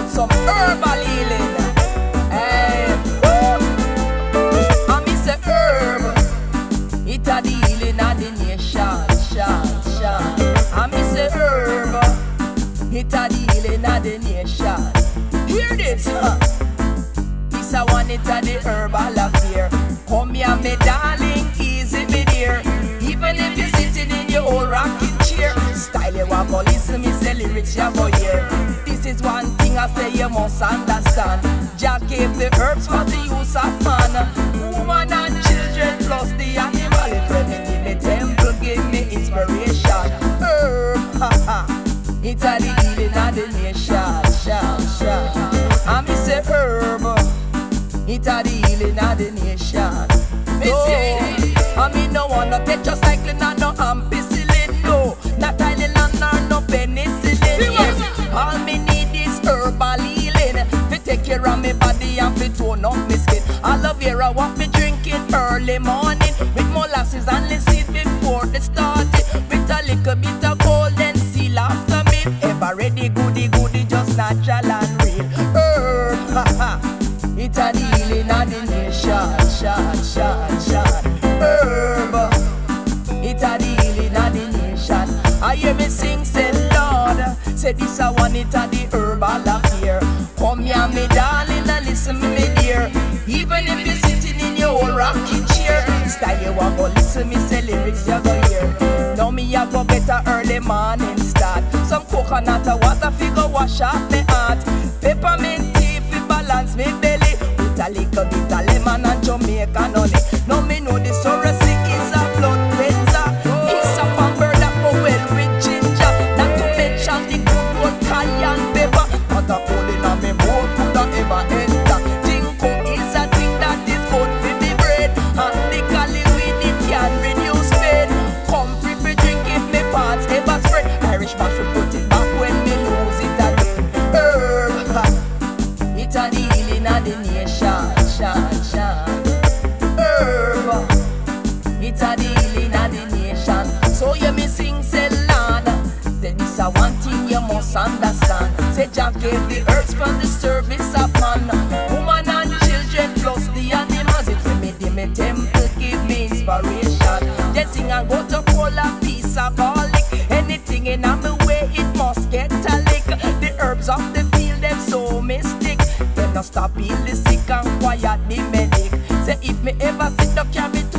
some herbal healing. Hey, I miss a herb. It a the healing of the nation, I miss a herb. It a the healing of the nation. Hear this, This a one, it a the herbal affair. Come here, me darling, easy me dear. Even if you're sitting in your old rocking chair, style you walk or listen, me say lyrics you go hear. This is one thing I say you must understand. Jah gave the herbs for the use of man, woman and children plus the animal. It running in the temple give me inspiration. Herb, it's a the healing of the nation. I miss a herb. It's a the healing of the nation. I mean no one no tetracycline and no ampicillin, no, not Tylenol nor no penicillin. Yes, all me need is herbal healing. Fi take care of me body and fi tone up me skin. Aloe vera what me drinking early morning with molasses and linseed before they started. With a little bit of golden seal after me. Ever ready goody goody, just natural and real. Herb, it's a the healing of the nation. Herb, it's a the healing of the nation. I hear me sing, say Lord, say this a one, it a the herbal affair. Come here, me darling, and listen me dear. Even if you're sitting in your old rocking chair, style you want go listen me say lyrics you go hear. Now me a go get a early morning start. Some coconut water figure wash out me heart. Peppermint tea fi balance me belly. With a little bit of lemon and Jamaican honey. Now me know the sorosy is a blood cleanser. It's a fan bird that go well with ginger. Not to mention the good old cayenne pepper. Not a hole in a me mouth could a ever enter. Ginkgo is a thing that is good for the brain. And the cali with it can reduce pain. Comfrey for drink if me parts ever spread. Irish man should put it back when me lose it again. Herb, it's a the healing of the nation. Herb, it's a the healing of the nation. So you me sing, say Lord, say this a one thing you must understand. Say Jah gave the herbs for the service of man, woman and children plus the animals. It made me temple give me inspiration. Just sing and go to pull a piece of garlic. Anything in my way it must get a lick. The herbs of the field them so mystic. Then I stop heal the sick and quiet the medic. Say if me ever sit up carry